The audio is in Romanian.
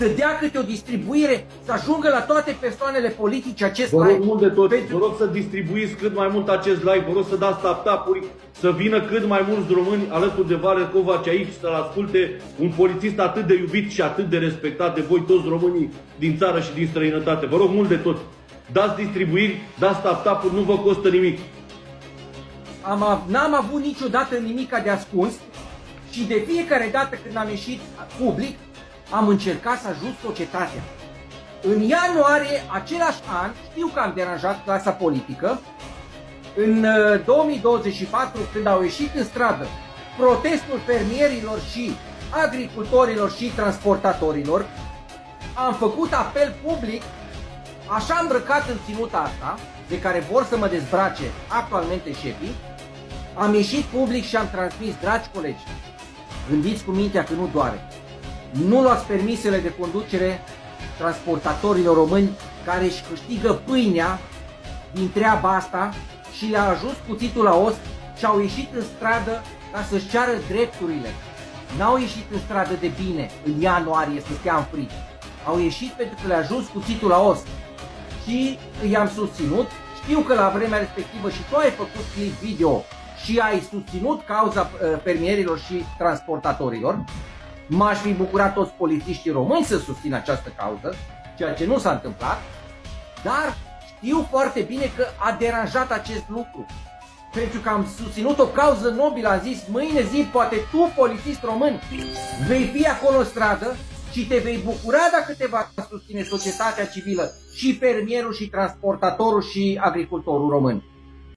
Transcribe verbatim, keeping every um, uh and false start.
să dea câte o distribuire, să ajungă la toate persoanele politice acest live. Vă rog mult de tot, pentru... vă rog să distribuiți cât mai mult acest live, vă rog să dați tap-tap-uri, să vină cât mai mulți români alături de Valeriu Covaci aici, să-l asculte un polițist atât de iubit și atât de respectat de voi toți românii din țară și din străinătate. Vă rog mult de tot, dați distribuiri, dați tap-tap-uri, nu vă costă nimic. N-am avut niciodată nimic de ascuns și de fiecare dată când am ieșit public, am încercat să ajut societatea. În ianuarie același an, știu că am deranjat clasa politică, în două mii douăzeci și patru, când au ieșit în stradă protestul fermierilor și agricultorilor și transportatorilor, am făcut apel public, așa îmbrăcat în ținuta asta, de care vor să mă dezbrace actualmente șefii, am ieșit public și am transmis, dragi colegi, gândiți cu mintea că nu doare. Nu luați permisele de conducere transportatorilor români care își câștigă pâinea din treaba asta și le-a ajuns cuțitul la os și au ieșit în stradă ca să-și ceară drepturile. N-au ieșit în stradă de bine în ianuarie să stea în frică. Au ieșit pentru că le-a ajuns cuțitul la os și i-am susținut. Știu că la vremea respectivă și tu ai făcut clip video și ai susținut cauza fermierilor și transportatorilor. M-aș fi bucurat toți polițiștii români să susțină această cauză, ceea ce nu s-a întâmplat, dar știu foarte bine că a deranjat acest lucru. Pentru că am susținut o cauză nobilă, am zis, mâine zi, poate tu, polițist român, vei fi acolo în stradă și te vei bucura dacă te va susține societatea civilă și fermierul și transportatorul și agricultorul român.